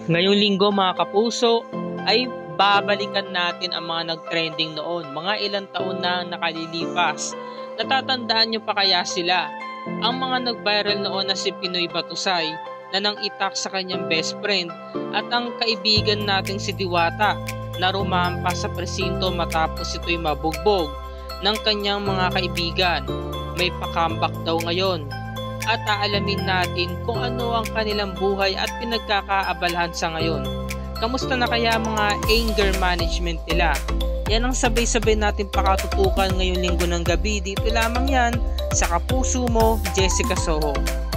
Ngayong linggo mga kapuso ay babalikan natin ang mga nag-trending noon, mga ilang taon na nakalilipas. Natatandaan nyo pa kaya sila? Ang mga nag-viral noon na si Pinoy Batusay na nang itak sa kanyang best friend at ang kaibigan nating si Diwata na rumampas sa presinto matapos ito'y mabugbog ng kanyang mga kaibigan. May pa-comeback daw ngayon. At aalamin natin kung ano ang kanilang buhay at pinagkakaabalahan sa ngayon. Kamusta na kaya mga anger management nila? Yan ang sabay-sabay natin pakatutukan ngayong linggo ng gabi. Dito lamang yan sa Kapuso Mo, Jessica Soho.